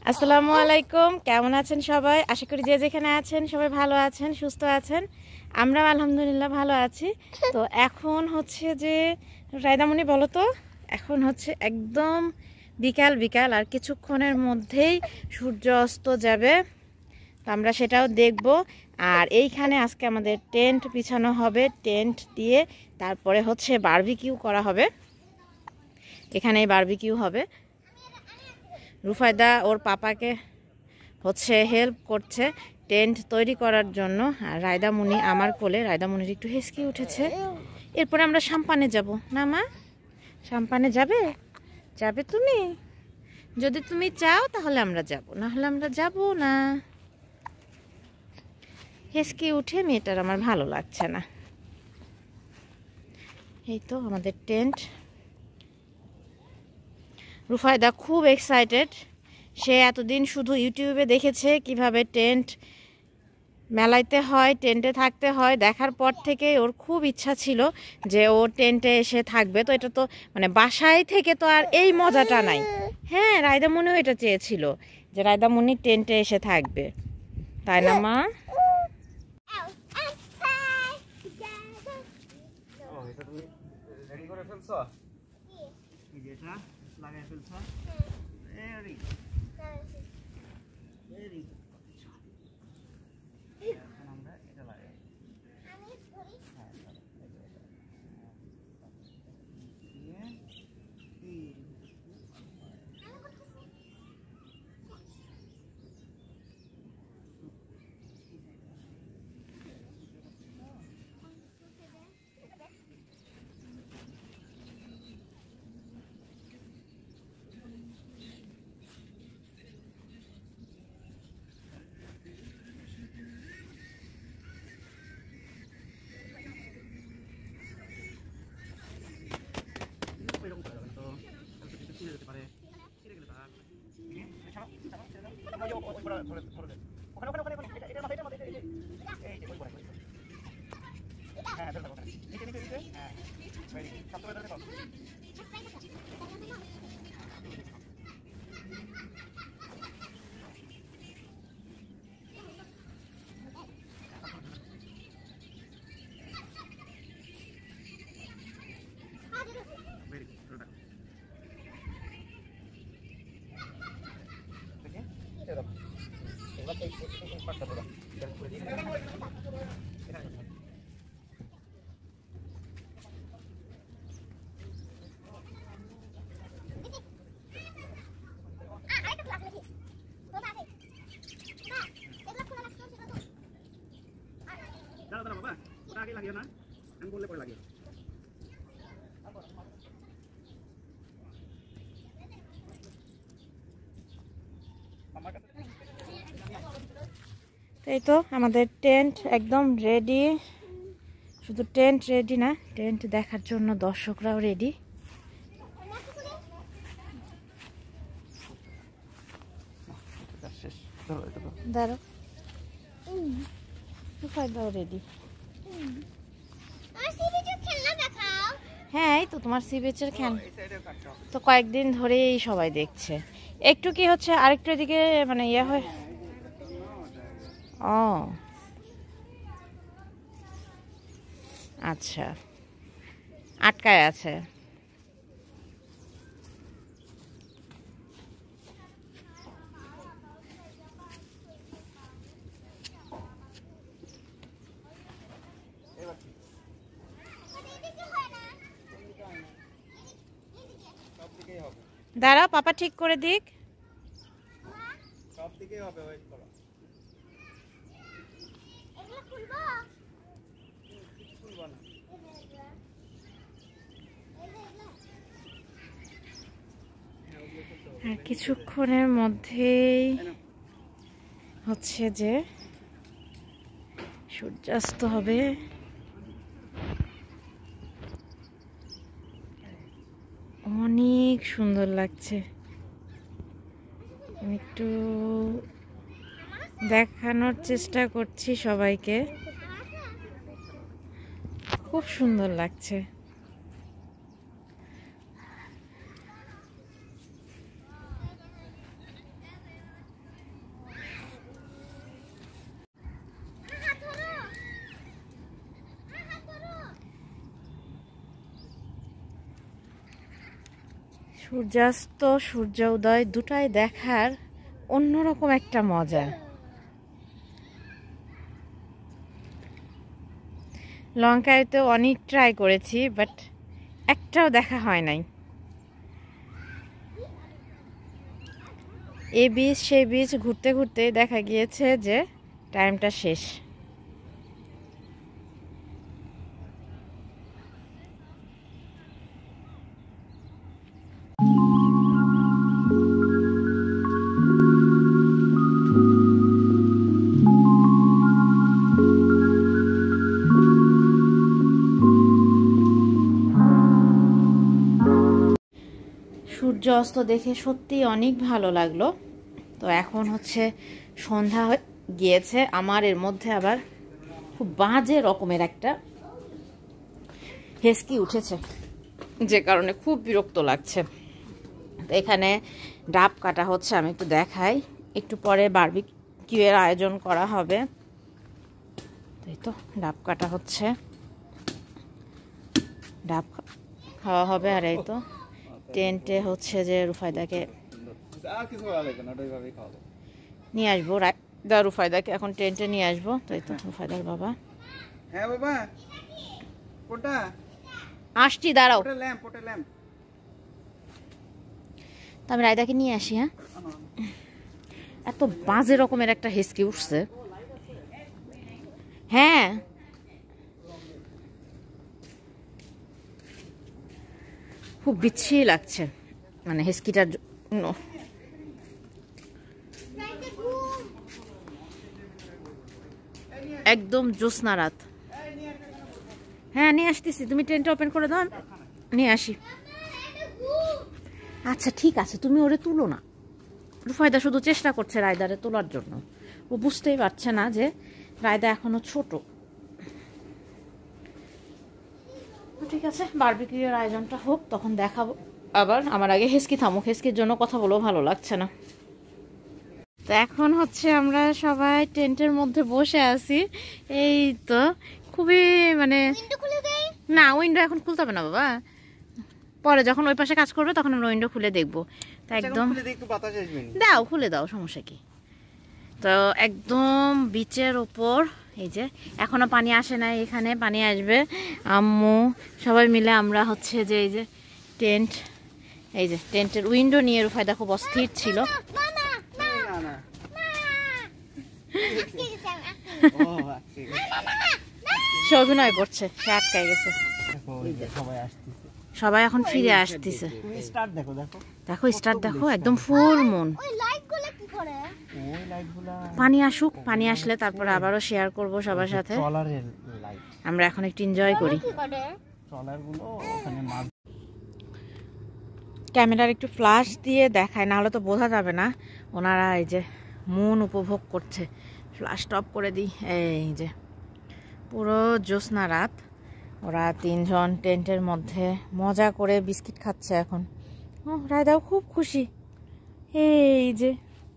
আসসালামু আলাইকুম, কেমন আছেন সবাই? আশা করি যে যেখানে আছেন সবাই ভালো আছেন, সুস্থ আছেন। আমরা আলহামদুলিল্লাহ ভালো আছি। তো এখন হচ্ছে যে রায়দামণি বলো তো, এখন হচ্ছে একদম বিকাল বিকাল, আর কিছুক্ষণের মধ্যেই সূর্য অস্ত যাবে। তো আমরা সেটাও দেখব। আর এইখানে আজকে আমাদের টেন্ট বিছানো হবে, টেন্ট দিয়ে তারপরে হচ্ছে বারবিকিউ করা হবে। এখানেই বারবিকিউ হবে। রুফায়দা ওর পাপাকে হচ্ছে হেল্প করছে টেন্ট তৈরি করার জন্য, আর রায়দামণি আমার কোলে। রায়দামণির একটু হেসকি উঠেছে। এরপরে আমরা সাম্পানে যাব না মা? সাম্পানে যাবে? যাবে তুমি? যদি তুমি চাও তাহলে আমরা যাব, না হলে আমরা যাব না। হেসকি উঠে মেয়েটার আমার ভালো লাগছে না। এই তো আমাদের টেন্ট। রুফায়দা খুব এক্সাইটেড। সে এতদিন শুধু ইউটিউবে দেখেছে কিভাবে টেন্ট মেলাইতে হয়, টেন্টে থাকতে হয়। দেখার পর থেকে ওর খুব ইচ্ছা ছিল যে ও টেন্টে এসে থাকবে। তো এটা তো মানে বাসায় থেকে তো আর এই মজাটা নাই। হ্যাঁ, রায়দামণিও এটা চেয়েছিল যে রায়দামণি টেন্টে এসে থাকবে, তাই না মা? এই তো আমাদের টেন্ট একদম রেডি। শুধু টেন্ট রেডি না, টেন্ট দেখার জন্য দর্শকরাও রেডি। দাঁড়াও, রেডি। হ্যাঁ, এই তো তোমার সি বিচের খেলা তো কয়েকদিন ধরেই সবাই দেখছে। একটু কি হচ্ছে আরেকটু এদিকে মানে ইয়ে হয়। ও আচ্ছা, আটকায় আছে। দাঁড়াও, পাপা ঠিক করে দিক। সব দিকেই হবে, ওয়েট করো। এগুলো খুলবো? খুলবো না। আর কিছুক্ষণের মধ্যেই হচ্ছে যে সূর্যাস্ত হবে। অনেক সুন্দর লাগছে। আমি একটু দেখানোর চেষ্টা করছি সবাইকে। খুব সুন্দর লাগছে। সূর্যাস্ত সূর্য উদয় দুটাই দেখার অন্যরকম একটা মজা। লঙ্কায় তো অনেক ট্রাই করেছি, বাট একটাও দেখা হয় নাই। এই বীচ সেই বীচ ঘুরতে ঘুরতে দেখা গিয়েছে যে টাইমটা শেষ। সূর্য অস্ত দেখে সত্যি অনেক ভালো লাগলো। তো এখন হচ্ছে সন্ধ্যা গিয়েছে। আমার এর মধ্যে আবার খুব বাজে রকমের একটা হেসকি উঠেছে, যে কারণে খুব বিরক্ত লাগছে। তো এখানে ডাব কাটা হচ্ছে, আমি একটু দেখাই। একটু পরে বারবিকিউ এর আয়োজন করা হবে। তাই তো ডাব কাটা হচ্ছে, ডাব খাওয়া হবে। আর এই তো টেন্টে হচ্ছে যে রুফায়দাকে নিয়ে আসবো, রুফায়দাকে এখন টেন্টে নিয়ে আসবো। তাই তো রুফায়দার বাবা। হ্যাঁ বাবা, কোটা আসছি, দাঁড়াও। ল্যাম্প, ওটা ল্যাম্প। তো আমি রায়দাকে নিয়ে আসি। হ্যাঁ, এত বাজে রকমের একটা হেসকি উঠছে। হ্যাঁ, খুব বিচ্ছিরি লাগছে মানে হেসকিটার জন্য। একদম জ্যোৎস্না রাত। হ্যাঁ, নিয়ে আসতেছি, তুমি টেন্টটা ওপেন করে দাও, নিয়ে আসি। আচ্ছা ঠিক আছে, তুমি ওরে তুলো না। রুফায়দা শুধু চেষ্টা করছে রায়দারে তোলার জন্য। ও বুঝতেই পারছে না যে রায়দা এখনো ছোট। ঠিক আছে, বারবিকিউ এর আয়োজনটা হোক, তখন দেখাবো আবার। আমার আগে হেসকি থামুক, হেসকির জন্য কথা বলেও ভালো লাগছে না। তো এখন হচ্ছে আমরা সবাই টেন্টের মধ্যে বসে আছি। এই তো খুবই মানে, না উইন্ডো এখন খুলতে হবে না বাবা, পরে যখন ওই পাশে কাজ করবে তখন আমরা উইন্ডো খুলে দেখবো। তো একদম দাও, খুলে দাও, সমস্যা কি। তো একদম বিচের ওপর, এই যে এখনো পানি আসে নাই, এখানে পানি আসবে। আম্মু সবাই মিলে আমরা হচ্ছে যে এই যে টেন্ট, এই যে টেন্টের উইন্ডো নিয়ে রুফায়দা খুব অস্থির ছিল। সে অভিনয় করছে, সে আটকায় গেছে। সবাই এখন ফিরে আসতেছে। দেখো স্টার, দেখো একদম ফুল মুন। পানি আসুক, পানি আসলে তারপরে আবারও শেয়ার করব সবার সাথে। আমরা এখন একটু এনজয় করি। ক্যামেরার একটু ফ্ল্যাশ দিয়ে দেখায়, না হলে তো বোঝা যাবে না। ওনারা এই যে মুন উপভোগ করছে। ফ্ল্যাশ টপ করে দিই। এই যে পুরো জ্যোৎস্না রাত, ওরা তিনজন টেন্টের মধ্যে মজা করে বিস্কিট খাচ্ছে এখন। ও রায়দাও খুব খুশি। এই যে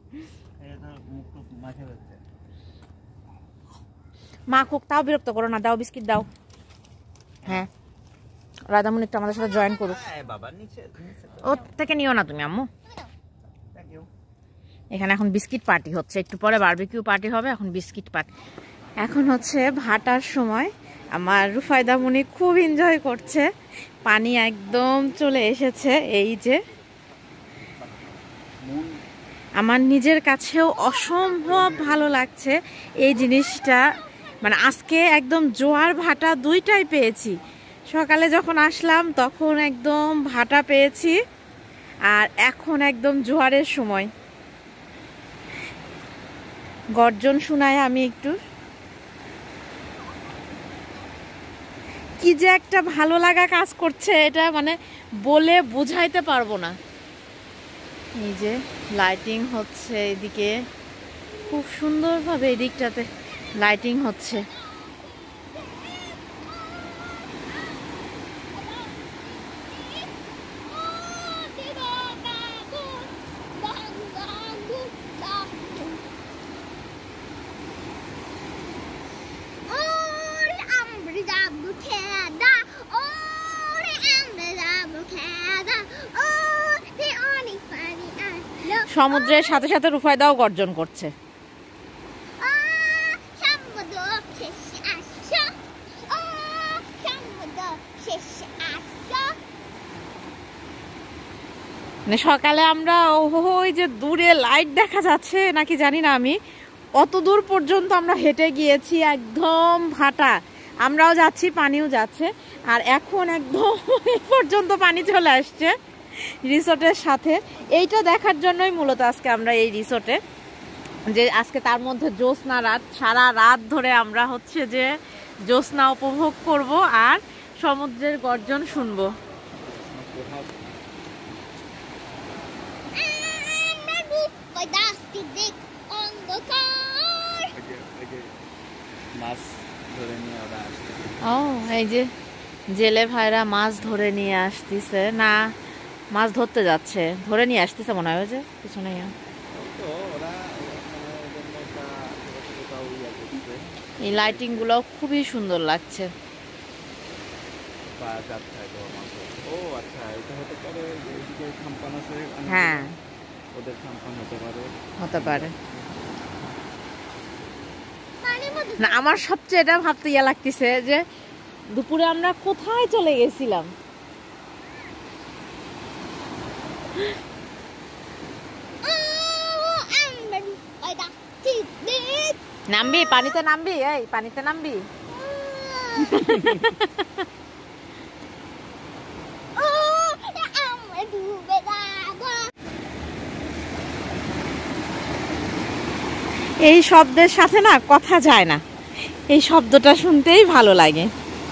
মা খুব, তাও বিরক্ত করো না, দাও বিস্কিট দাও। হ্যাঁ, রায়দামণি একটু আমাদের সাথে জয়েন করুক। ওর থেকে নিও না তুমি আম্মু। এখানে এখন বিস্কিট পার্টি হচ্ছে, একটু পরে বারবিকিউ পার্টি হবে, এখন বিস্কিট পার্টি। এখন হচ্ছে ভাটার সময়। আমার রুফায়দামণি খুব এনজয় করছে, পানি একদম চলে এসেছে। এই যে আমার নিজের কাছেও অসম্ভব ভালো লাগছে এই জিনিসটা। মানে আজকে একদম জোয়ার ভাটা দুইটাই পেয়েছি। সকালে যখন আসলাম তখন একদম ভাটা পেয়েছি, আর এখন একদম জোয়ারের সময়। গর্জন শোনায় আমি একটু, কি যে একটা ভালো লাগা কাজ করছে, এটা মানে বলে বোঝাইতে পারবো না। এই যে লাইটিং হচ্ছে এদিকে, খুব সুন্দরভাবে এদিকটাতে লাইটিং হচ্ছে। সমুদ্রের সাথে সাথে রুফায়দাও গর্জন করছে। মানে সকালে আমরা ওই যে দূরে লাইট দেখা যাচ্ছে নাকি জানি না, আমি অত দূর পর্যন্ত আমরা হেঁটে গিয়েছি, একদম ভাটা, আমরাও যাচ্ছি, পানিও যাচ্ছে, আর এখন একদম পর্যন্ত পানি চলে আসছে রিসোর্টের সাথে। এইটা দেখার জন্যই মূলত আজকে আমরা এই রিসোর্টে, যে আজকে তার মধ্যে জ্যোৎস্না রাত, সারা রাত ধরে আমরা হচ্ছে যে জ্যোৎস্না উপভোগ করব আর সমুদ্রের গর্জন শুনবো। ও এই যে জেলে ভাইরা মাছ ধরে নিয়ে আসতেছে, না মাছ ধরতে যাচ্ছে, ধরে নিয়ে আসতেছে মনে হয়, যে পিছনে এই লাইটিং গুলো খুবই সুন্দর লাগছে। হ্যাঁ হতে পারে। না আমার সবচেয়ে এটা ভাবতে ইয়া লাগতেছে যে দুপুরে আমরা কোথায় চলে গেছিলাম। নামবি পানিতে, নামবি, এই পানিতে নামবি। এই শব্দের সাথে না কথা যায় না, এই শব্দটা শুনতেই ভালো লাগে।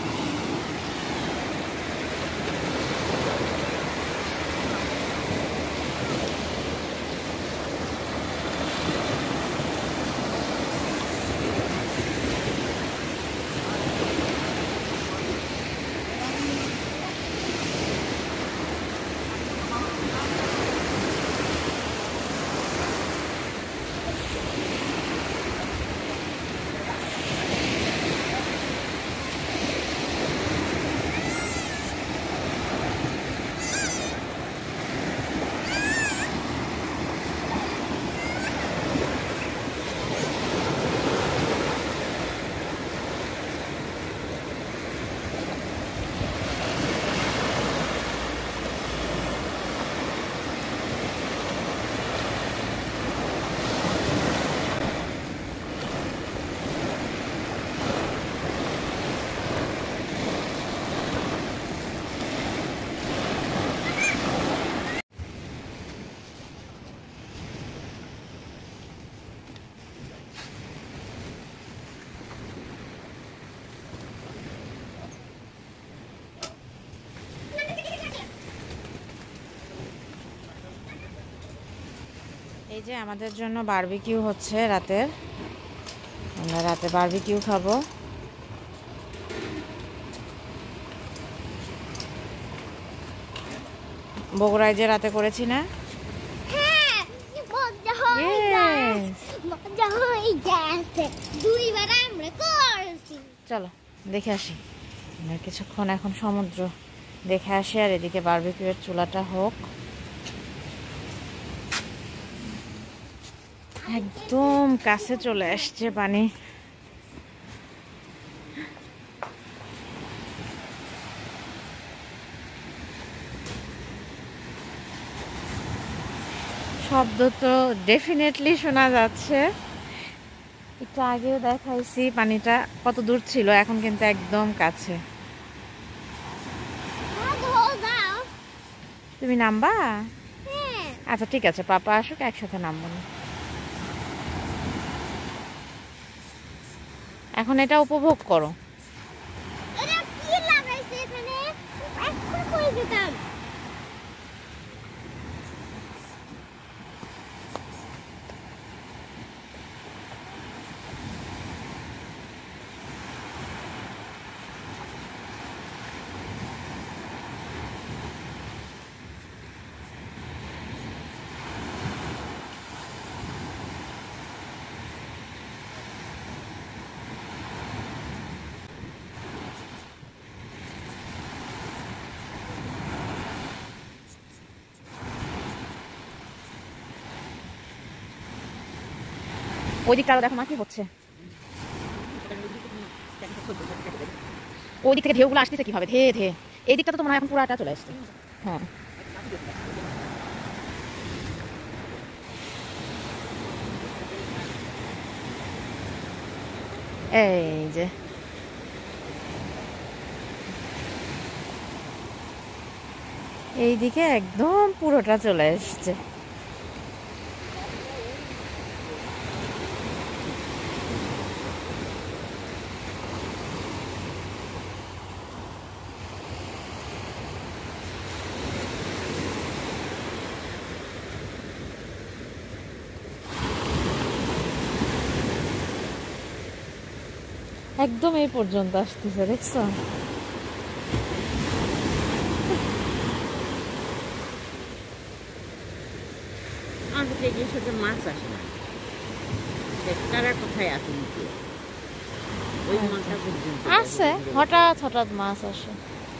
এই যে আমাদের জন্য বারবিকিউ হচ্ছে রাতের, আমরা রাতে বারবিকিউ খাবো। বগুড়ায় যে রাতে করেছি না, চলো দেখে আসি আমরা কিছুক্ষণ, এখন সমুদ্র দেখে আসি আর এদিকে বারবিকিউয়ের চুলাটা হোক। একদম কাছে চলে আসছে পানি। শব্দ তো ডেফিনেটলি শোনা যাচ্ছে। একটু আগেও দেখাইছি পানিটা কত দূর ছিল, এখন কিন্তু একদম কাছে। তুমি নামবা? আচ্ছা ঠিক আছে, পাপা আসুক একসাথে নামবো না। এখন এটা উপভোগ করো। ওই দিকটা আরো দেখো মা কি হচ্ছে, ওই দিক থেকে ঢেউগুলো আসতেছে কিভাবে, ধে ধে। এই দিকটা তো মনে হয় এখন পুরাটা চলে আসছে। হ্যাঁ এই যে এইদিকে একদম পুরোটা চলে এসছে। একদম এই পর্যন্ত আসতেছে, দেখছো? মাছ আসে না, তারা কোথায় আছে নিচে? ওই মাছটা পর্যন্ত আসে, হঠাৎ হঠাৎ মাছ আসে।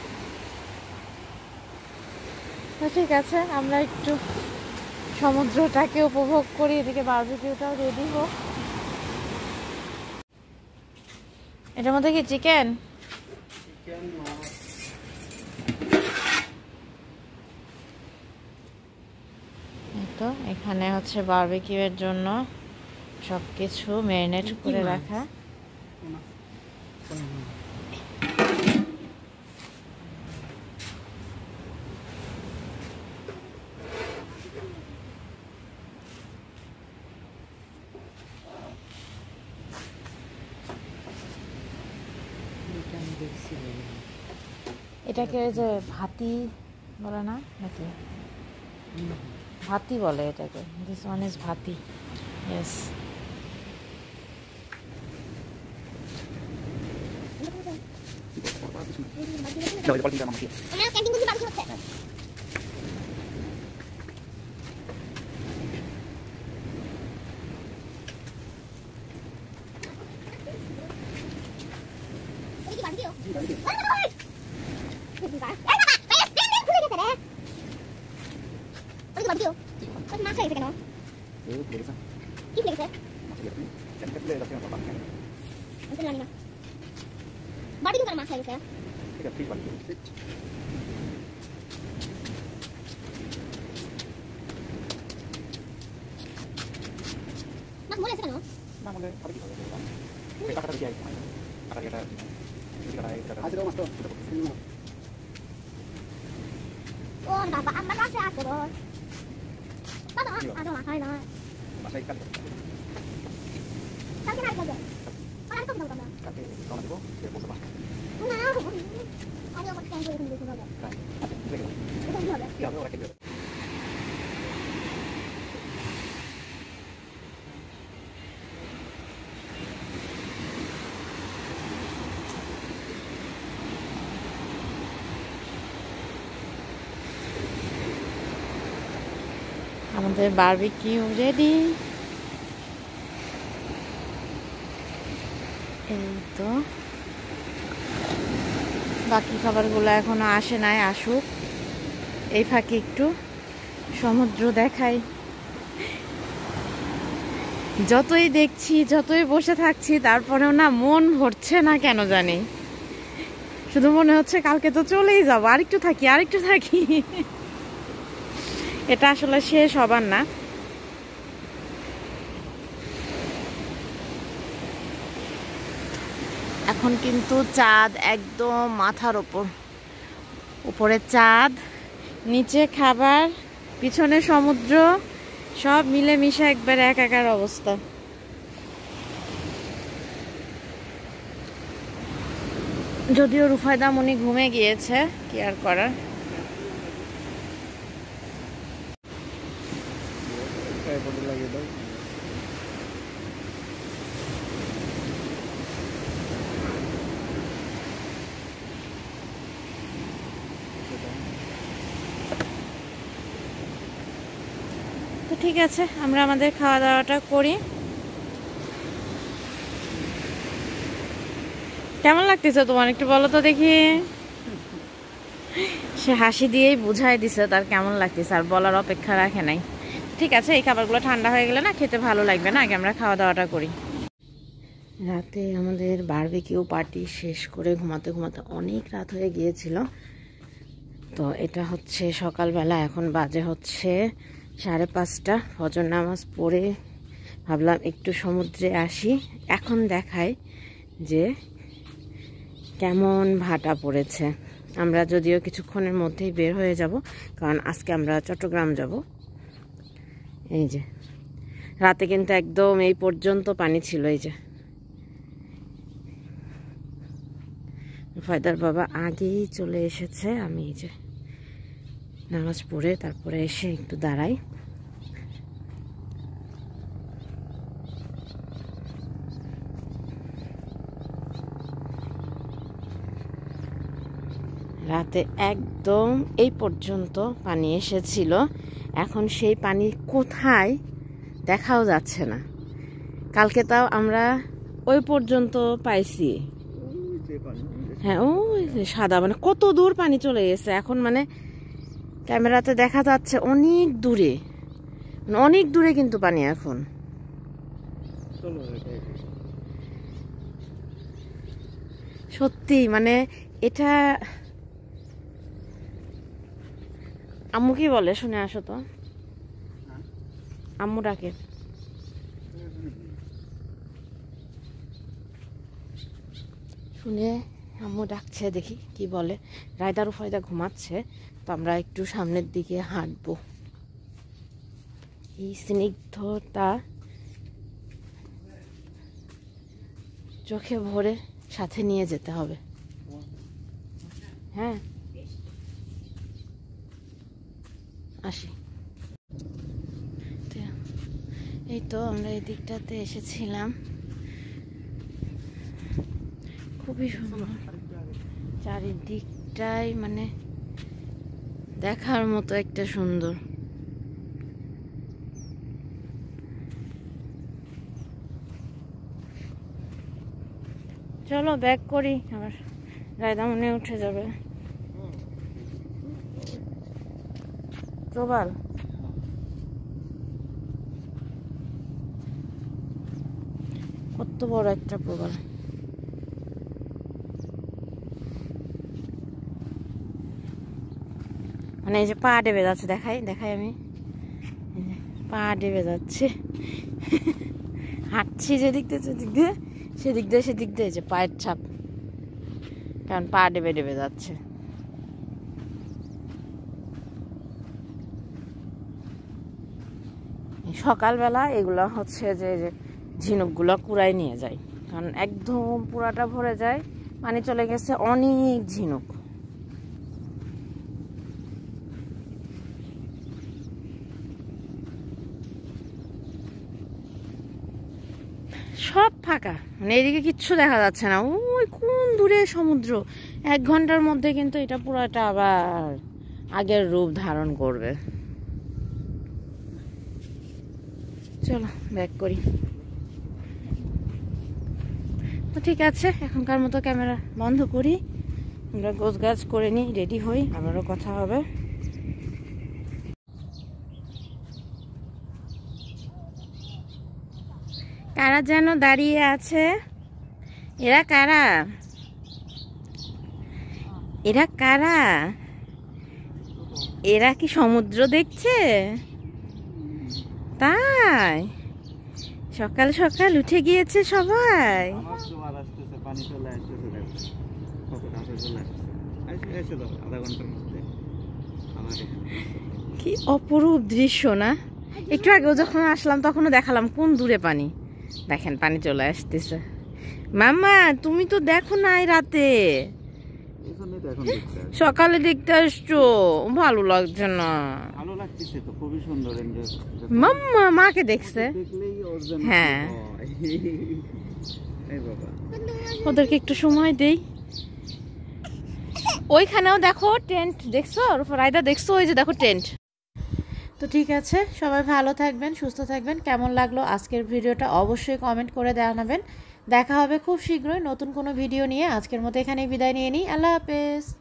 তো ঠিক আছে, আমরা একটু সমুদ্রটাকে উপভোগ করি, এদিকে বারবিকিউটাও রেডি হোক। এটার মধ্যে কি চিকেন? চিকেন মাছ তো এখানে হচ্ছে বারবিকিউ এর জন্য সবকিছু ম্যারিনেট করে রাখা। এটাকে যে ভাতি বলে না নাকি? ভাতি বলে এটাকে। দিস ওয়ান ইজ ভাতি। ইয়েস। আমাদের বারবিকিউ রেডি। এই তো বাকি খাবারগুলো এখনো আসে নাই, আসুক। এই ফাঁকে একটু সমুদ্র দেখাই। যতই দেখছি, যতই বসে থাকছি, তারপরেও না মন ভরছে না কেন জানি। শুধু মনে হচ্ছে কালকে তো চলেই যাবো, আরেকটু থাকি আরেকটু থাকি। এটা আসলে শেষ হবার না। এখন কিন্তু চাঁদ একদম মাথার ওপর, উপরে চাঁদ, নিচে খাবার, পিছনে সমুদ্র, সব মিলে মিশে একবার একাকার অবস্থা। যদিও রুফায়দা মনি ঘুমে গিয়েছে, কি আর করার। তো ঠিক আছে, আমরা আমাদের খাওয়া দাওয়াটা করি। কেমন লাগতেছে তোমার একটু বলো তো দেখি। সে হাসি দিয়েই বুঝাই দিছে তার কেমন লাগতেছে, আর বলার অপেক্ষা রাখে নাই। ঠিক আছে, এই খাবারগুলো ঠান্ডা হয়ে গেলে না খেতে ভালো লাগবে না, আগে আমরা খাওয়া দাওয়াটা করি। রাতে আমাদের বারবিকিউ পার্টি শেষ করে ঘুমাতে ঘুমাতে অনেক রাত হয়ে গিয়েছিল। তো এটা হচ্ছে সকালবেলা, এখন বাজে হচ্ছে 5:30। ফজর নামাজ পড়ে ভাবলাম একটু সমুদ্রে আসি। এখন দেখাই যে কেমন ভাটা পড়েছে। আমরা যদিও কিছুক্ষণের মধ্যেই বের হয়ে যাব, কারণ আজকে আমরা চট্টগ্রাম যাব। এই যে রাতে কিন্তু একদম এই পর্যন্ত পানি ছিল। এই যে ফায়দার বাবা আগেই চলে এসেছে। আমি এই যে নামাজ পড়ে তারপরে এসে একটু দাঁড়াই। রাতে একদম এই পর্যন্ত পানি এসেছিল, এখন সেই পানি কোথায় দেখাও যাচ্ছে না। কালকে তাও আমরা ওই পর্যন্ত পাইছি। হ্যাঁ, ওই সাদা মানে কত দূর পানি চলে গেছে। এখন মানে ক্যামেরাতে দেখা যাচ্ছে অনেক দূরে, অনেক দূরে কিন্তু পানি এখন। সত্যি মানে এটা আম্মু কি বলে শুনে আসো তো, আম্মু ডাকে। শুনে আম্মু ডাকছে, দেখি কি বলে। রায়দার উফায়দা ঘুমাচ্ছে, তো আমরা একটু সামনের দিকে হাঁটবো। এই স্নিগ্ধতা চোখে ভরে সাথে নিয়ে যেতে হবে। হ্যাঁ, আসি। এই তো আমরা এই দিকটাতে এসেছিলাম, খুবই সুন্দর চারিদিকটাই, মানে দেখার মতো একটা সুন্দর। চলো ব্যাক করি, আবার রায়দা মনে উঠে যাবে। প্রবাল কত বড় একটা প্রবাল। মানে এই যে পা ডেবে যাচ্ছে, দেখাই দেখাই আমি, পা ডেবে যাচ্ছে। হাঁটছি যেদিক দিয়ে সেদিক দিয়ে সেদিক দিয়ে সেদিক দিয়ে, যে পায়ের ছাপ, কারণ পা ডেবে ডেবে যাচ্ছে। সকালবেলা এগুলো হচ্ছে যে ঝিনুকগুলো কুড়াই নিয়ে যায়, কারণ একদম পুরাটা ভরে যায়, পানি চলে গেছে, অনেক ঝিনুক। সব ফাঁকা, মানে এদিকে কিচ্ছু দেখা যাচ্ছে না। ওই কোন দূরে সমুদ্র। 1 ঘন্টার মধ্যে কিন্তু এটা পুরাটা আবার আগের রূপ ধারণ করবে। চলো ব্যাক করি। তো ঠিক আছে, এখনকার মতো ক্যামেরা বন্ধ করি, আমরা গোছগাছ করে নিই, রেডি হই, আবারও কথা হবে। কারা যেন দাঁড়িয়ে আছে, এরা কারা? এরা কারা? এরা কি সমুদ্র দেখছে? তাই সকাল সকাল উঠে গিয়েছে সবাই। কি অপরূপ দৃশ্য না? একটু আগেও যখন আসলাম তখনও দেখালাম কোন দূরে পানি। দেখেন পানি চলে আসতেছে। মামা তুমি তো দেখো নাই রাতে, সকালে দেখতে আসছো, ভালো লাগছে না? ভালো লাগতেছে তো, খুবই সুন্দর। মাম্মা মাকে দেখছে। হ্যাঁ, ওদেরকে একটু সময় দেই। ওইখানেও দেখো টেন্ট দেখছো, রায়দা দেখছো, ওই যে দেখো টেন্ট। তো ঠিক আছে, সবাই ভালো থাকবেন, সুস্থ থাকবেন। কেমন লাগলো আজকের ভিডিওটা অবশ্যই কমেন্ট করে জানাবেন। দেখা হবে খুব শীঘ্রই নতুন কোনো ভিডিও নিয়ে। আজকের মতো এখানেই বিদায় নিয়ে নিই। আল্লাহ হাফেজ।